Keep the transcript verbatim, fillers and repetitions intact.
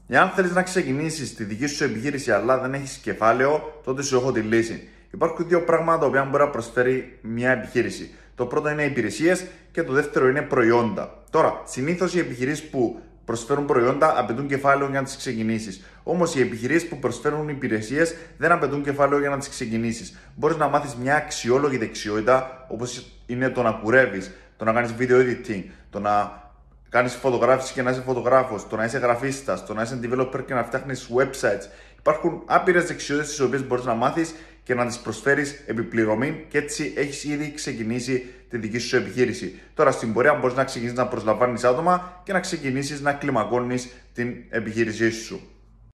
Εάν θέλεις να ξεκινήσεις τη δική σου επιχείρηση αλλά δεν έχεις κεφάλαιο, τότε σου έχω τη λύση. Υπάρχουν δύο πράγματα τα οποία μπορεί να προσφέρει μια επιχείρηση. Το πρώτο είναι υπηρεσίες και το δεύτερο είναι προϊόντα. Τώρα, συνήθως οι επιχειρήσεις που προσφέρουν προϊόντα απαιτούν κεφάλαιο για να τις ξεκινήσεις. Όμως οι επιχειρήσεις που προσφέρουν υπηρεσίες δεν απαιτούν κεφάλαιο για να τις ξεκινήσεις. Μπορείς να μάθεις μια αξιόλογη δεξιότητα, όπως είναι το να κουρεύεις, το να κάνεις video editing, το να κάνεις φωτογράφηση και να είσαι φωτογράφος, το να είσαι γραφίστας, το να είσαι developer και να φτιάχνεις websites. Υπάρχουν άπειρες δεξιότητες τις οποίες μπορείς να μάθεις και να τις προσφέρεις επιπληρωμή και έτσι έχεις ήδη ξεκινήσει τη δική σου επιχείρηση. Τώρα στην πορεία μπορείς να ξεκινήσεις να προσλαμβάνεις άτομα και να ξεκινήσεις να κλιμακώνεις την επιχείρησή σου.